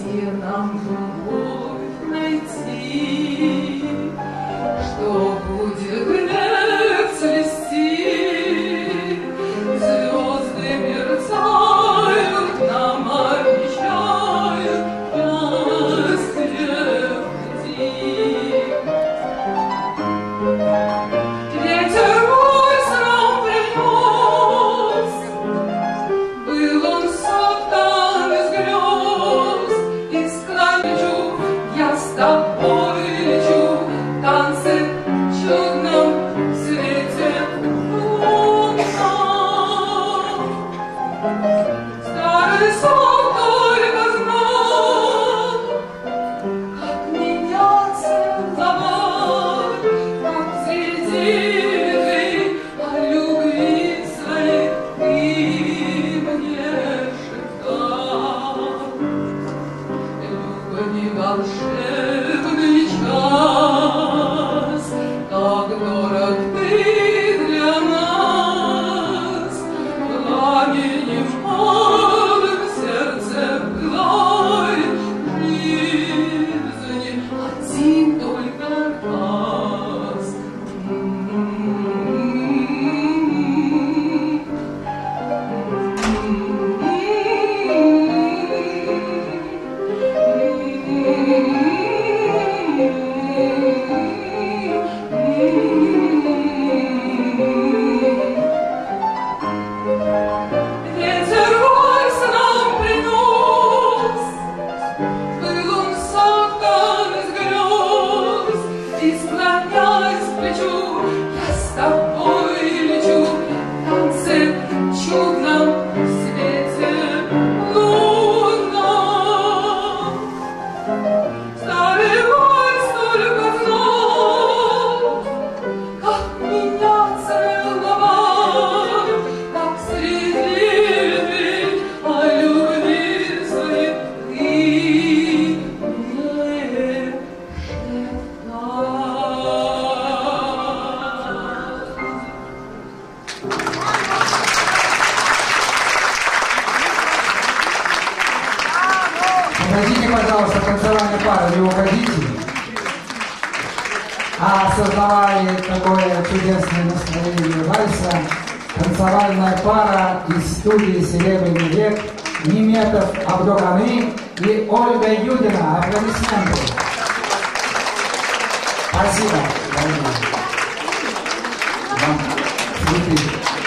где нам любовь найти, что будет гнев цвести, звезды мерцают, нам обещают счастье в пути. Ветер вальс нам принес, был он соткан из грез, и скажу, я с тобой лечу, в танце чудном свете луна. Старый сон только знал, как меня целовать, как среди о любви своей ты мне шептал. Любви волшебный час, как дорог ты для нас, пламенем полным сердце пылает жизни один только раз. Ветер вальс нам принес, был он соткан из грез, и склоняясь к плечу, я с тобой лечу, в танце чудном свете луна. Старый вальс только знал, как меня целовать, как среди о любви своей ты мне шептал. Подождите, пожалуйста, танцевальная пара, не уходите. А создавали такое чудесное настроение вальса танцевальная пара из студии «Серебряный век» Ниметов Абдурами и Ольга Юдина. Аплодисменты. Спасибо, дорогие. Вам цветы.